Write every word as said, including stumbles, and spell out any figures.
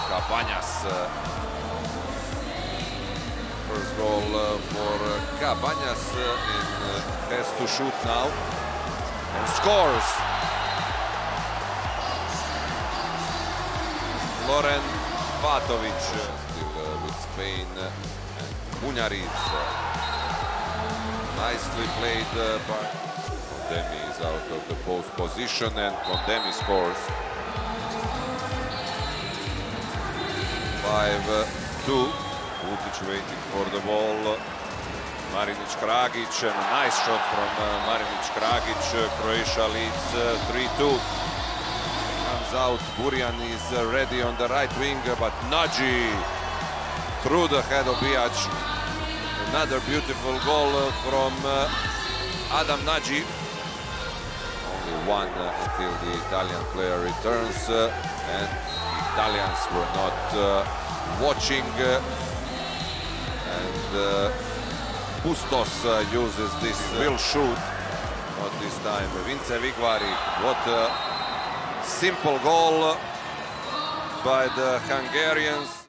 Cabañas. First goal uh, for Cabañas, uh, and uh, has to shoot now and scores. Loren Patovic still uh, with Spain uh, and Bunjaric. Nicely played uh, by Condemi is out of the post position and Condemi scores. five two. Vutic waiting for the ball. Marinic Kragic, and a nice shot from uh, Marinic Kragic. Uh, Croatia leads three two. Uh, Comes out. Burian is uh, ready on the right wing, uh, but Nagy through the head of Bijac. Another beautiful goal uh, from uh, Adam Nagy. Only one uh, until the Italian player returns, uh, and Italians were not uh, watching. Uh, And uh, Bustos uh, uses this, uh, will shoot, not this time. Vince Vigvari, what a simple goal by the Hungarians.